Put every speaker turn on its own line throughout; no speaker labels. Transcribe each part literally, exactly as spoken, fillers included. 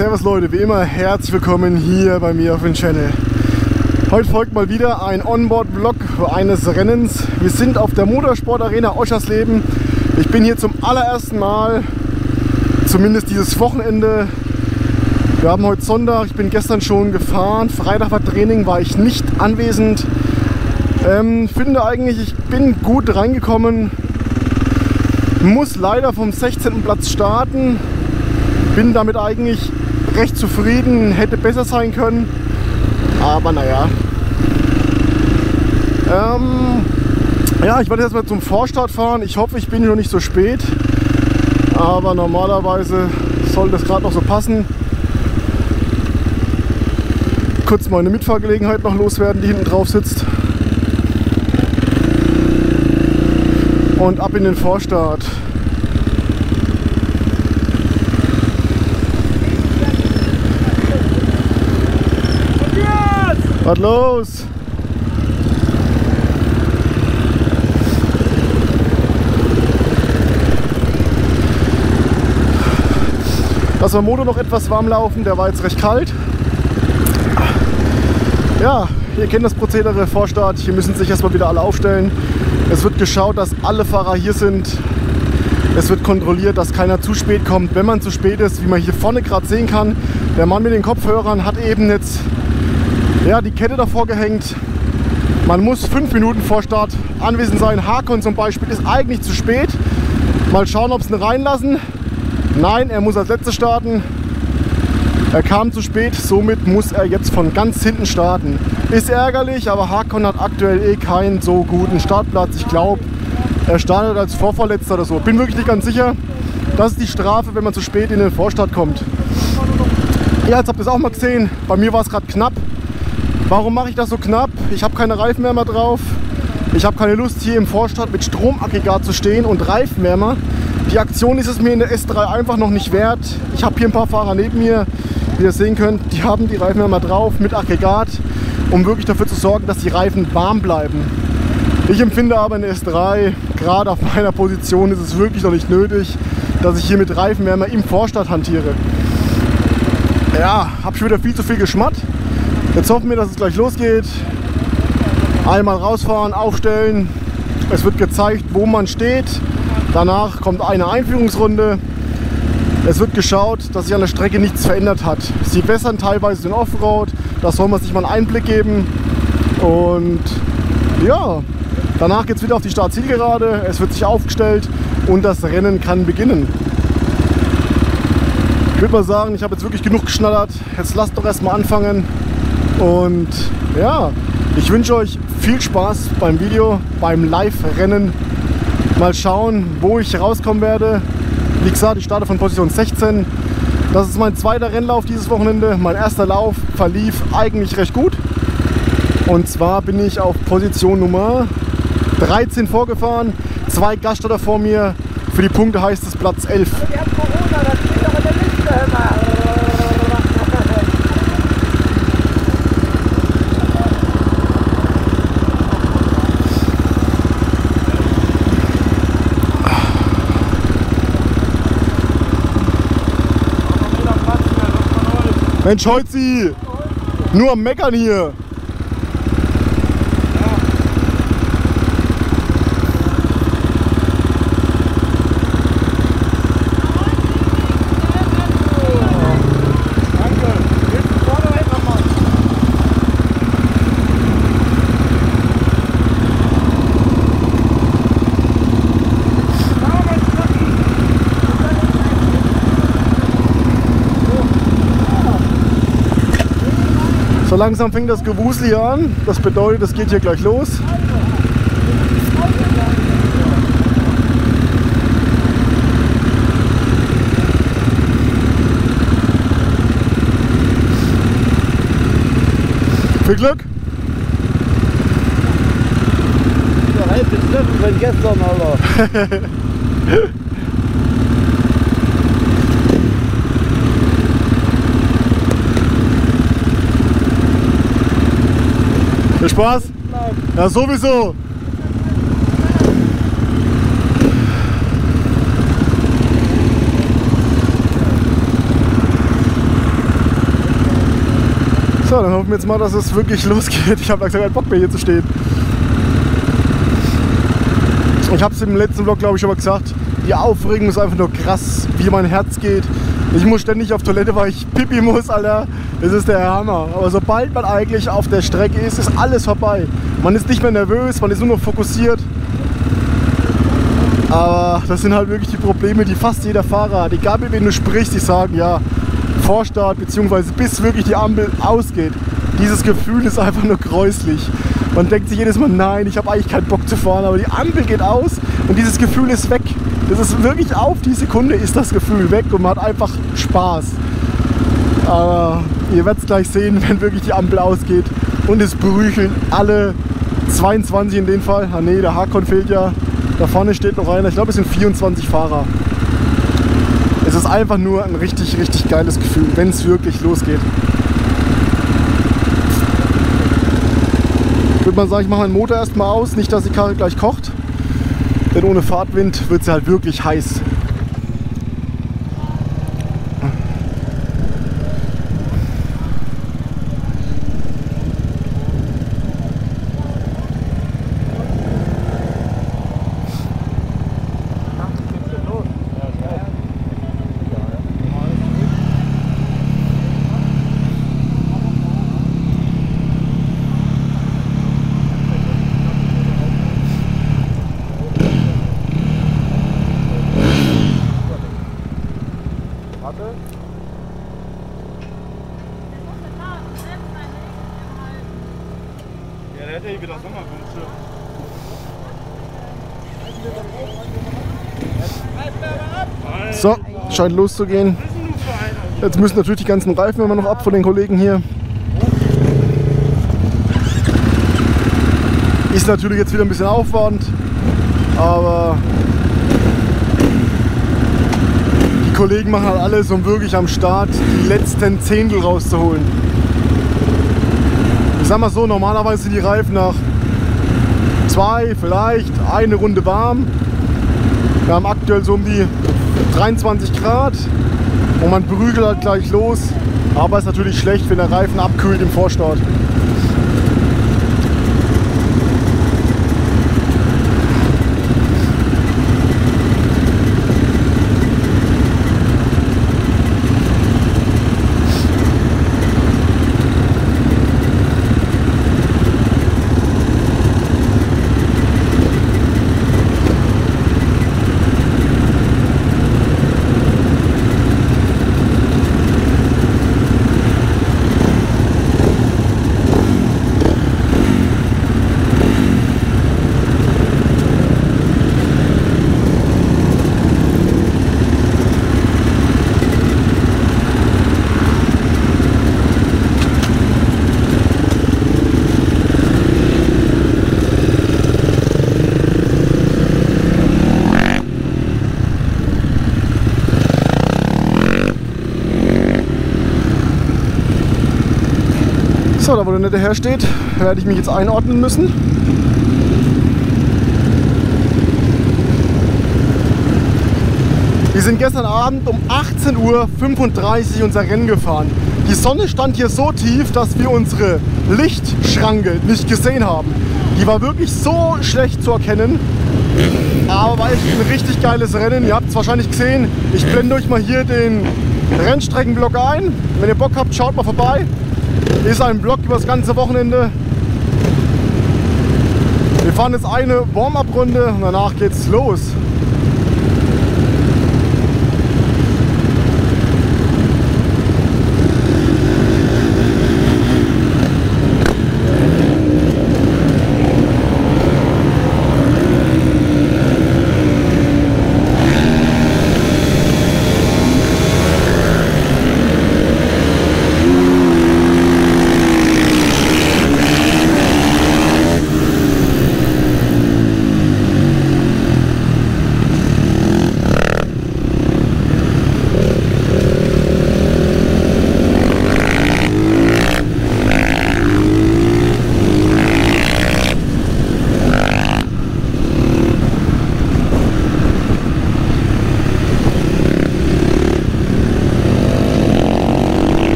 Servus Leute, wie immer herzlich willkommen hier bei mir auf dem Channel. Heute folgt mal wieder ein Onboard-Vlog eines Rennens. Wir sind auf der Motorsport Arena Oschersleben. Ich bin hier zum allerersten Mal, zumindest dieses Wochenende. Wir haben heute Sonntag, ich bin gestern schon gefahren. Freitag war Training, war ich nicht anwesend. Ähm, finde eigentlich, ich bin gut reingekommen. Muss leider vom sechzehnten Platz starten. Bin damit eigentlich recht zufrieden, hätte besser sein können. Aber naja. Ähm, ja, ich werde jetzt mal zum Vorstart fahren. Ich hoffe, ich bin noch nicht so spät. Aber normalerweise soll das gerade noch so passen. Kurz meine Mitfahrgelegenheit noch loswerden, die hinten drauf sitzt. Und ab in den Vorstart. Was los? Lass den Motor noch etwas warm laufen, der war jetzt recht kalt. Ja, ihr kennt das Prozedere, Vorstart, hier müssen sich erstmal wieder alle aufstellen. Es wird geschaut, dass alle Fahrer hier sind. Es wird kontrolliert, dass keiner zu spät kommt. Wenn man zu spät ist, wie man hier vorne gerade sehen kann, der Mann mit den Kopfhörern hat eben jetzt ja, die Kette davor gehängt. Man muss fünf Minuten vor Start anwesend sein. Hakon zum Beispiel ist eigentlich zu spät. Mal schauen, ob sie ihn reinlassen. Nein, er muss als letzter starten. Er kam zu spät, somit muss er jetzt von ganz hinten starten. Ist ärgerlich, aber Hakon hat aktuell eh keinen so guten Startplatz. Ich glaube, er startet als Vorvorletzter oder so. Bin wirklich nicht ganz sicher. Das ist die Strafe, wenn man zu spät in den Vorstart kommt. Ja, jetzt habt ihr es auch mal gesehen. Bei mir war es gerade knapp. Warum mache ich das so knapp? Ich habe keine Reifenwärmer drauf. Ich habe keine Lust, hier im Vorstart mit Stromaggregat zu stehen und Reifenwärmer. Die Aktion ist es mir in der S drei einfach noch nicht wert. Ich habe hier ein paar Fahrer neben mir, wie ihr sehen könnt, die haben die Reifenwärmer drauf mit Aggregat, um wirklich dafür zu sorgen, dass die Reifen warm bleiben. Ich empfinde aber in der S drei, gerade auf meiner Position, ist es wirklich noch nicht nötig, dass ich hier mit Reifenwärmer im Vorstart hantiere. Ja, habe schon wieder viel zu viel geschmatt. Jetzt hoffen wir, dass es gleich losgeht. Einmal rausfahren, aufstellen. Es wird gezeigt, wo man steht. Danach kommt eine Einführungsrunde. Es wird geschaut, dass sich an der Strecke nichts verändert hat. Sie wässern teilweise den Offroad. Da soll man sich mal einen Einblick geben. Und ja, danach geht es wieder auf die Startzielgerade. Es wird sich aufgestellt und das Rennen kann beginnen. Ich würde mal sagen, ich habe jetzt wirklich genug geschnattert. Jetzt lasst doch erstmal anfangen. Und ja, ich wünsche euch viel Spaß beim Video, beim Live-Rennen. Mal schauen, wo ich rauskommen werde. Wie gesagt, ich starte von Position sechzehn. Das ist mein zweiter Rennlauf dieses Wochenende. Mein erster Lauf verlief eigentlich recht gut. Und zwar bin ich auf Position Nummer dreizehn vorgefahren. Zwei Gaststarter vor mir. Für die Punkte heißt es Platz elf.
Wir haben Corona, das steht doch in der Liste immer.
Mensch, Holzi! Nur am Meckern hier! So langsam fängt das Gewusel hier an. Das bedeutet, es geht hier gleich los. Viel Glück!
Der Reife ist Treffen von gestern, Alter.
Viel Spaß? Ja, sowieso. So, dann hoffen wir jetzt mal, dass es wirklich losgeht. Ich habe langsam keinen Bock mehr hier zu stehen. Ich habe es im letzten Vlog, glaube ich, schon mal gesagt. Die Aufregung ist einfach nur krass, wie mein Herz geht. Ich muss ständig auf Toilette, weil ich pipi muss, Alter. Das ist der Hammer. Aber sobald man eigentlich auf der Strecke ist, ist alles vorbei. Man ist nicht mehr nervös, man ist nur noch fokussiert. Aber das sind halt wirklich die Probleme, die fast jeder Fahrer hat. Egal mit wem du sprichst, die sagen, ja, Vorstart bzw. bis wirklich die Ampel ausgeht. Dieses Gefühl ist einfach nur gräuslich. Man denkt sich jedes Mal, nein, ich habe eigentlich keinen Bock zu fahren, aber die Ampel geht aus und dieses Gefühl ist weg. Das ist wirklich auf die Sekunde ist das Gefühl weg und man hat einfach Spaß. Aber ihr werdet es gleich sehen, wenn wirklich die Ampel ausgeht und es berücheln alle zweiundzwanzig in dem Fall. Ah ne, der Hakon fehlt ja. Da vorne steht noch einer. Ich glaube, es sind vierundzwanzig Fahrer. Es ist einfach nur ein richtig, richtig geiles Gefühl, wenn es wirklich losgeht. Ich würde mal sagen, ich mache meinen Motor erstmal aus, nicht dass die Karre gleich kocht. Denn ohne Fahrtwind wird sie halt wirklich heiß. Ja, der hätte hier wieder Sommerwünsche. So, scheint loszugehen. Jetzt müssen natürlich die ganzen Reifen immer noch ab von den Kollegen hier. Ist natürlich jetzt wieder ein bisschen Aufwand, aber die Kollegen machen halt alles, um wirklich am Start die letzten Zehntel rauszuholen. Ich sag mal so, normalerweise sind die Reifen nach zwei, vielleicht eine Runde warm. Wir haben aktuell so um die dreiundzwanzig Grad und man prügelt halt gleich los. Aber es ist natürlich schlecht, wenn der Reifen abkühlt im Vorstart. So, da wo der nette Herr steht, werde ich mich jetzt einordnen müssen. Wir sind gestern Abend um achtzehn Uhr fünfunddreißig unser Rennen gefahren. Die Sonne stand hier so tief, dass wir unsere Lichtschranke nicht gesehen haben. Die war wirklich so schlecht zu erkennen. Aber war echt ein richtig geiles Rennen. Ihr habt es wahrscheinlich gesehen. Ich blende euch mal hier den Rennstreckenblock ein. Wenn ihr Bock habt, schaut mal vorbei. Ist ein Vlog über das ganze Wochenende. Wir fahren jetzt eine Warm-up-Runde und danach geht's los.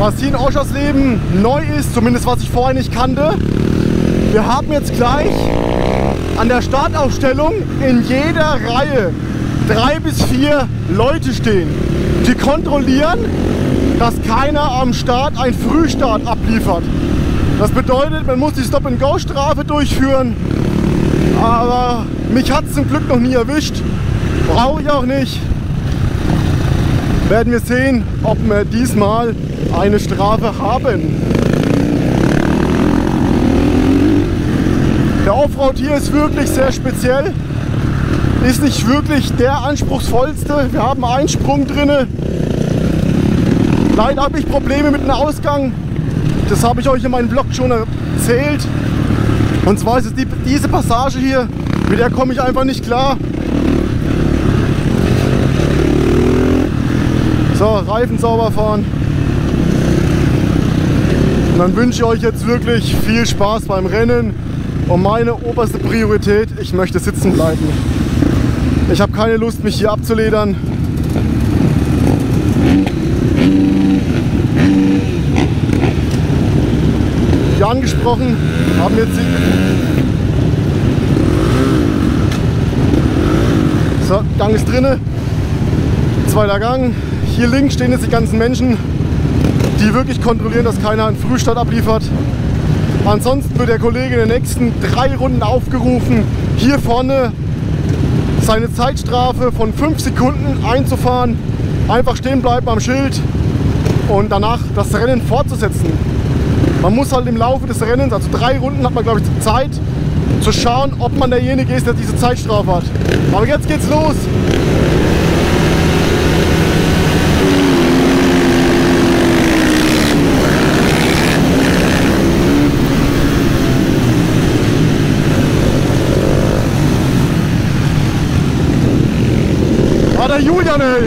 was hier in Oschersleben neu ist, zumindest was ich vorher nicht kannte. Wir haben jetzt gleich an der Startaufstellung in jeder Reihe drei bis vier Leute stehen, die kontrollieren, dass keiner am Start einen Frühstart abliefert. Das bedeutet, man muss die Stop-and-Go-Strafe durchführen, aber mich hat es zum Glück noch nie erwischt, brauche ich auch nicht. Werden wir sehen, ob wir diesmal eine Strafe haben. Der Offroad hier ist wirklich sehr speziell, ist nicht wirklich der anspruchsvollste. Wir haben einen Sprung drin. Leider habe ich Probleme mit dem Ausgang. Das habe ich euch in meinem Vlog schon erzählt. Und zwar ist es die, diese Passage hier, mit der komme ich einfach nicht klar. So, Reifen sauber fahren. Und dann wünsche ich euch jetzt wirklich viel Spaß beim Rennen. Und meine oberste Priorität, ich möchte sitzen bleiben. Ich habe keine Lust, mich hier abzuledern. Wie angesprochen, haben jetzt die so, Gang ist drinne. Zweiter Gang. Hier links stehen jetzt die ganzen Menschen, die wirklich kontrollieren, dass keiner einen Frühstart abliefert. Ansonsten wird der Kollege in den nächsten drei Runden aufgerufen, hier vorne seine Zeitstrafe von fünf Sekunden einzufahren. Einfach stehen bleiben am Schild und danach das Rennen fortzusetzen. Man muss halt im Laufe des Rennens, also drei Runden hat man glaube ich Zeit, zu schauen, ob man derjenige ist, der diese Zeitstrafe hat. Aber jetzt geht's los. Ah, der Julian, ey!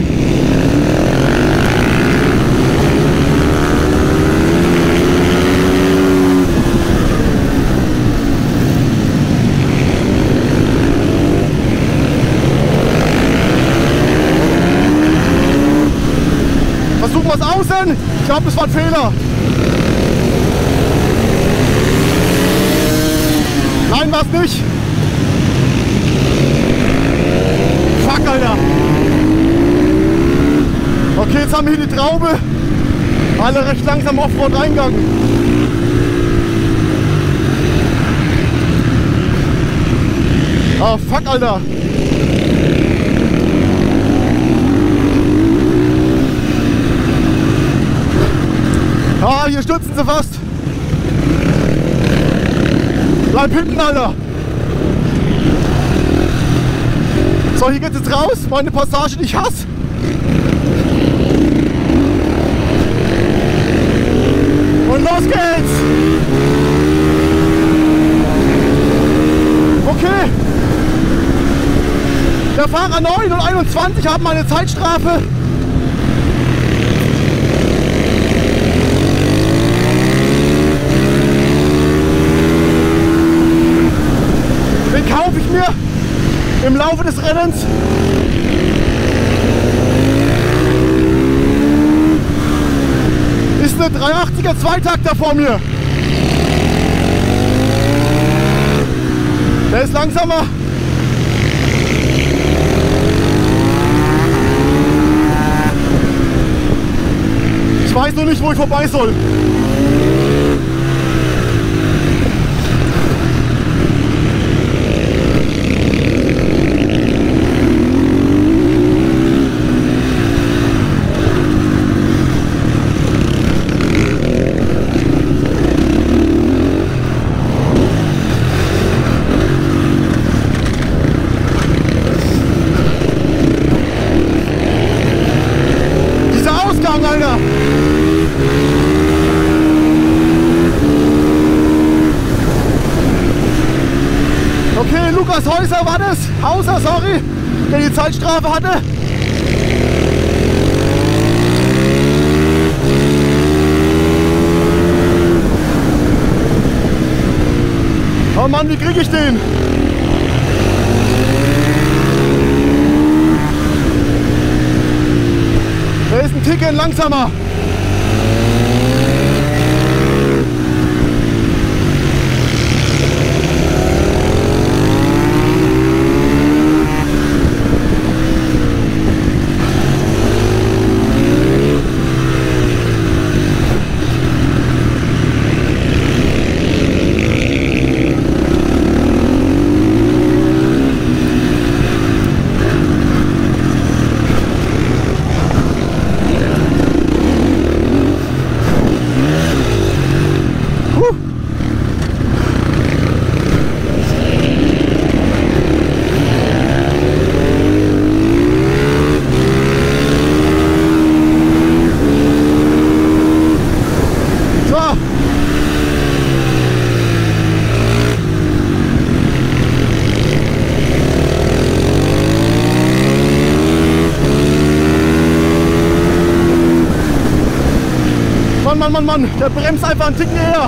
Versuchen wir es außen. Ich glaube, das war ein Fehler. Nein, war es nicht. Fuck, Alter. Okay, jetzt haben wir hier die Traube. Alle recht langsam Offroad-Eingang. Oh, fuck, Alter. Ah, hier stürzen sie fast. Bleib hinten, Alter. So, hier geht's jetzt raus. Meine Passage, die ich hasse. Und los geht's. Okay. Der Fahrer neun und einundzwanzig haben eine Zeitstrafe. Den kaufe ich mir im Laufe des Rennens. Ist eine dreihundertachtziger Zweitakter vor mir. Der ist langsamer. Ich weiß noch nicht, wo ich vorbei soll. Alter! Okay, Lukas Häuser war das. Hauser, sorry, der die Zeitstrafe hatte. Oh Mann, wie kriege ich den? Der ist ein Ticken langsamer. Mann, Mann, Mann, Mann. Der bremst einfach einen Ticken eher.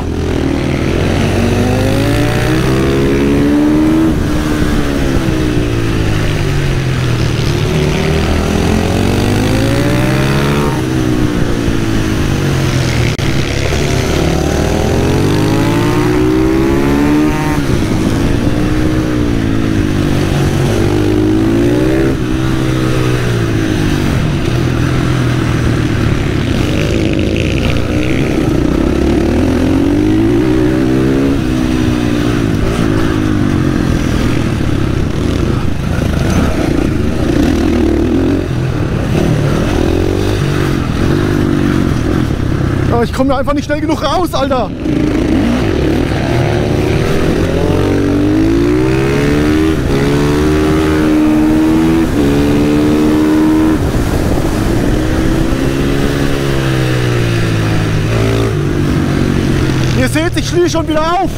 Ich komme ja einfach nicht schnell genug raus, Alter. Ihr seht, ich schließe schon wieder auf.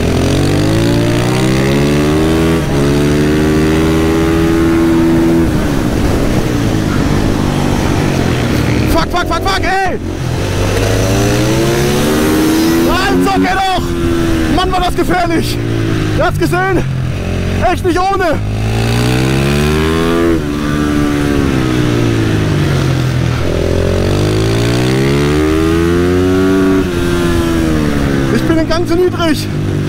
Fuck, fuck, fuck, fuck, ey! Nein, so geht doch! Mann, war das gefährlich! Ihr habt's gesehen? Echt nicht ohne! Ich bin den Gang zu niedrig!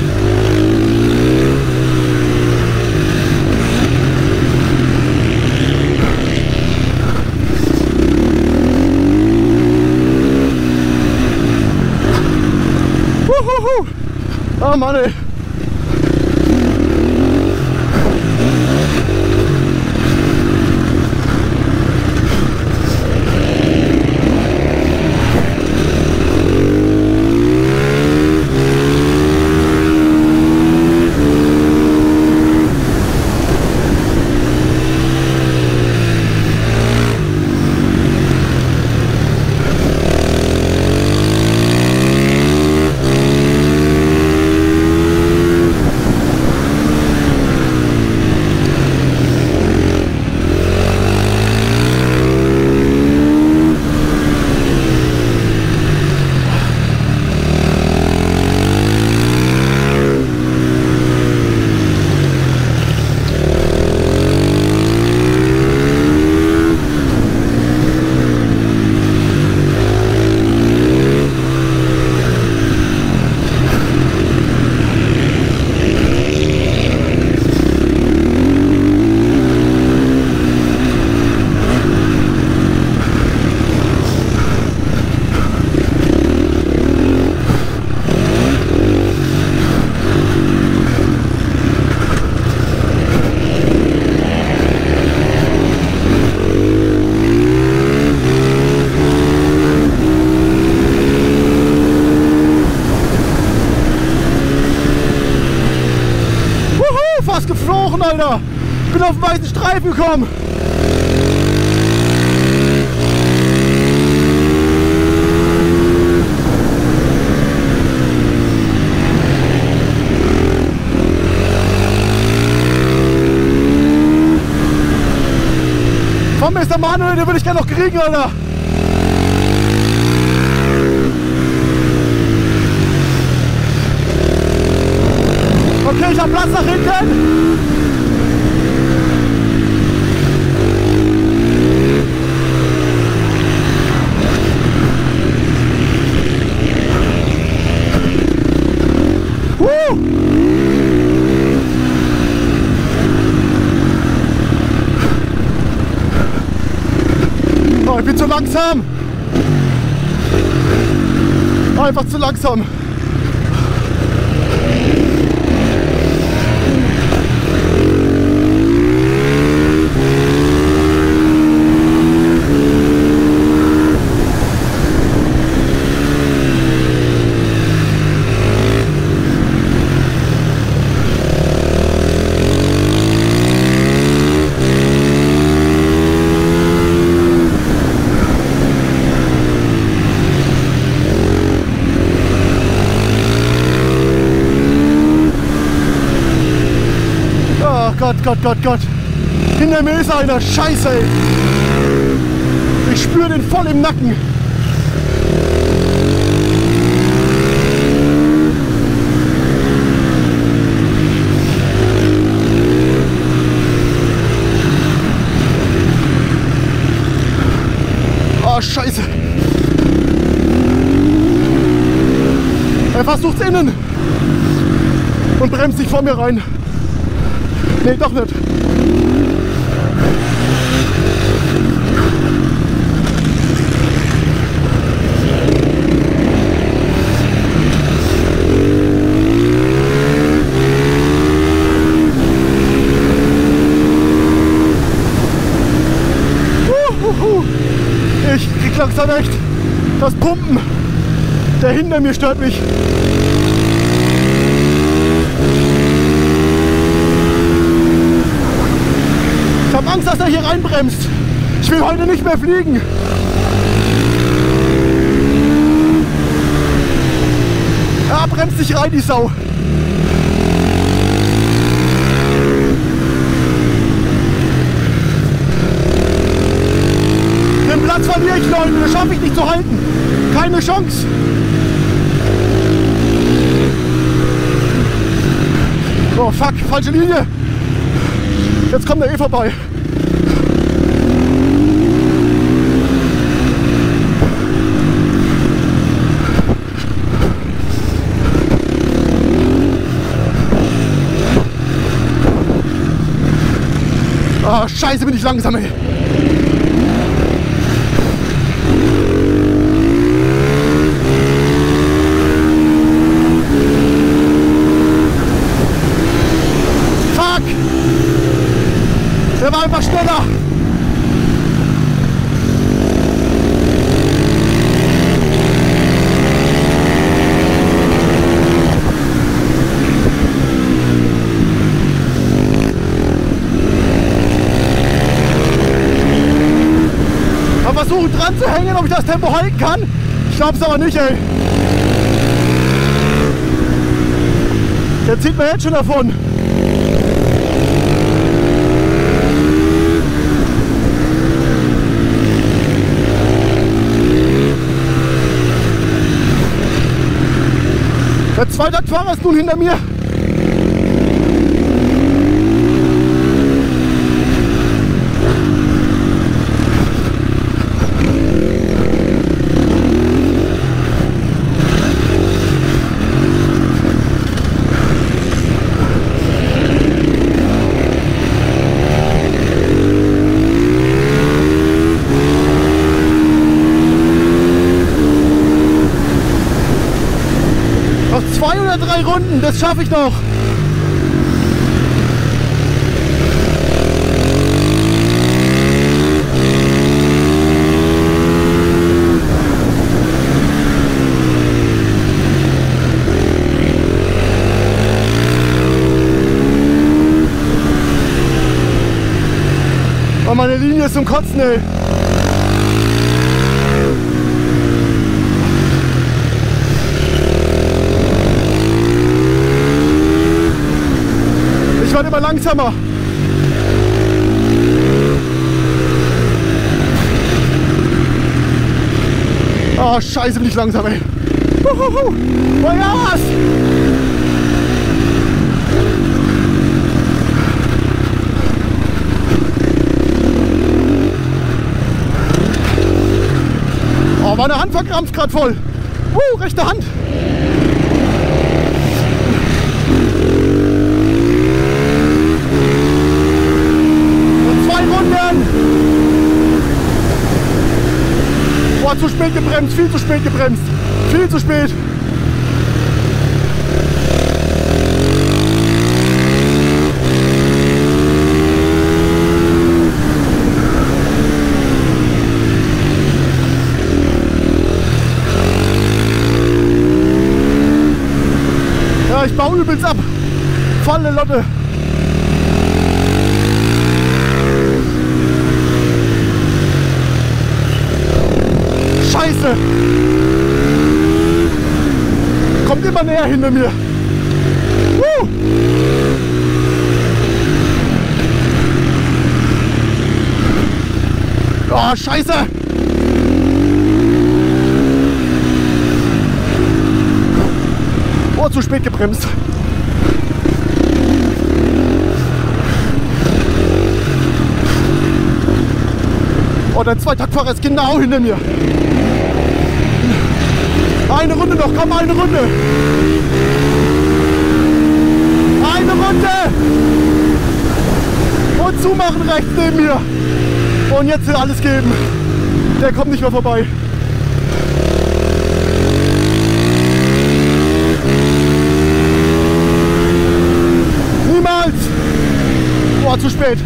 Oh Mann, ey. Fast geflogen, Alter! Bin auf den weißen Streifen gekommen! Von Mister Manuel, den würde ich gerne noch kriegen, Alter! Okay, ich hab Platz nach hinten. Huh. Oh, ich bin zu langsam. Einfach zu langsam. Gott, Gott, Gott, Gott. Hinter mir ist einer. Scheiße, ey. Ich spüre den voll im Nacken. Oh, scheiße. Er versucht's innen und bremst sich vor mir rein. Nee, doch nicht. Ich krieg langsam echt das Pumpen. Der hinter mir stört mich. Ich habe Angst, dass er hier reinbremst. Ich will heute nicht mehr fliegen. Er bremst sich rein, die Sau. Den Platz verliere ich, Leute. Das schaffe ich nicht zu halten. Keine Chance. Oh fuck, falsche Linie. Jetzt kommt er eh vorbei. Oh, scheiße, bin ich langsam, ey. Der war einfach schneller. Mal versuchen dran zu hängen, ob ich das Tempo halten kann. Ich glaube es aber nicht, ey. Der zieht mir jetzt schon davon. Der Zweitaktfahrer ist nun hinter mir. Zwei oder drei Runden, das schaffe ich noch. Oh, meine Linie ist zum Kotzen, ey. Ich werde immer langsamer. Oh, scheiße, bin ich langsam, ey. Uhuhu. Oh ja, was? Oh, meine Hand verkrampft gerade voll. Uh, rechte Hand. Boah, zu spät gebremst, viel zu spät gebremst, viel zu spät. Ja, ich baue übelst ab, volle Lotte. Scheiße! Kommt immer näher hinter mir. Uh. Oh, Scheiße! Oh, zu spät gebremst. Oh, der Zweitaktfahrer ist genau hinter mir. Eine Runde noch, komm, eine Runde. Eine Runde. Und zumachen rechts neben mir. Und jetzt will alles geben. Der kommt nicht mehr vorbei. Niemals. Boah, zu spät.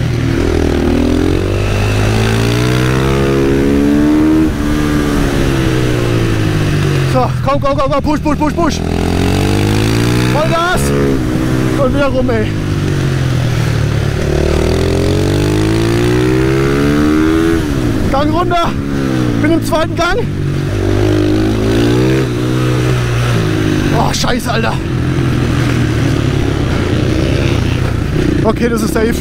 So, komm, komm, komm, komm, push, push, push, push. Vollgas. Und wieder rum, ey. Gang runter. Bin im zweiten Gang. Oh, scheiße, Alter. Okay, das ist safe.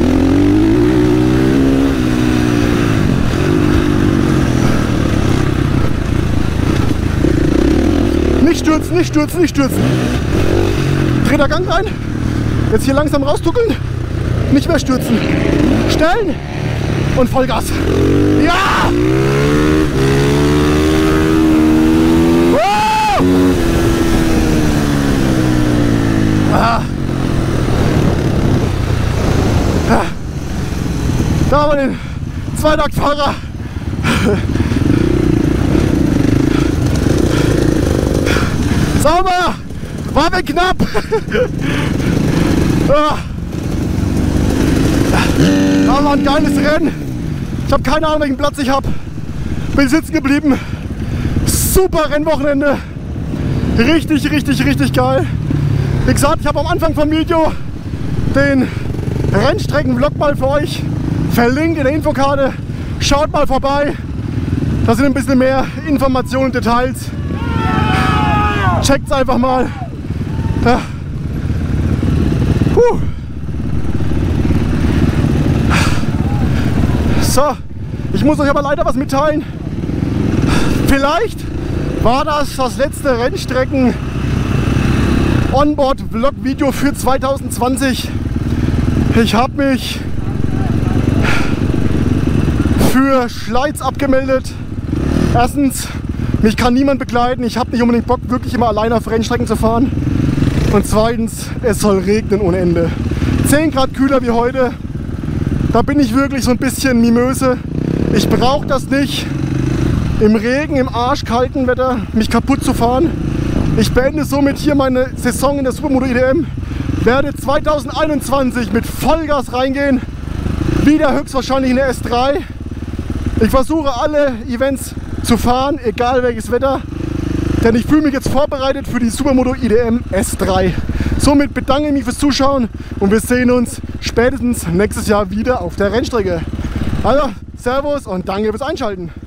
Nicht stürzen, nicht stürzen, nicht stürzen. Dritter Gang rein. Jetzt hier langsam raustuckeln. Nicht mehr stürzen. Stellen und Vollgas. Ja! Woo! Ah. Ah. Da haben wir den Zweitaktfahrer. Sauber! War mir knapp! Ah. Das war ein geiles Rennen. Ich habe keine Ahnung, welchen Platz ich habe. Bin sitzen geblieben. Super Rennwochenende. Richtig, richtig, richtig geil. Wie gesagt, ich habe am Anfang vom Video den Rennstrecken-Vlog mal für euch verlinkt in der Infokarte. Schaut mal vorbei. Da sind ein bisschen mehr Informationen und Details. Checkt's einfach mal. Ja. Puh. So, ich muss euch aber leider was mitteilen. Vielleicht war das das letzte Rennstrecken Onboard-Vlog-Video für zwanzig zwanzig. Ich habe mich für Schleiz abgemeldet. Erstens, mich kann niemand begleiten. Ich habe nicht unbedingt Bock, wirklich immer alleine auf Rennstrecken zu fahren. Und zweitens, es soll regnen ohne Ende. zehn Grad kühler wie heute. Da bin ich wirklich so ein bisschen mimöse. Ich brauche das nicht, im Regen, im arschkalten Wetter mich kaputt zu fahren. Ich beende somit hier meine Saison in der Supermoto I D M. Werde zwanzig einundzwanzig mit Vollgas reingehen. Wieder höchstwahrscheinlich in der S drei. Ich versuche alle Events zu fahren, egal welches Wetter. Denn ich fühle mich jetzt vorbereitet für die Supermoto I D M S drei. Somit bedanke ich mich fürs Zuschauen und wir sehen uns spätestens nächstes Jahr wieder auf der Rennstrecke. Also, Servus und danke fürs Einschalten.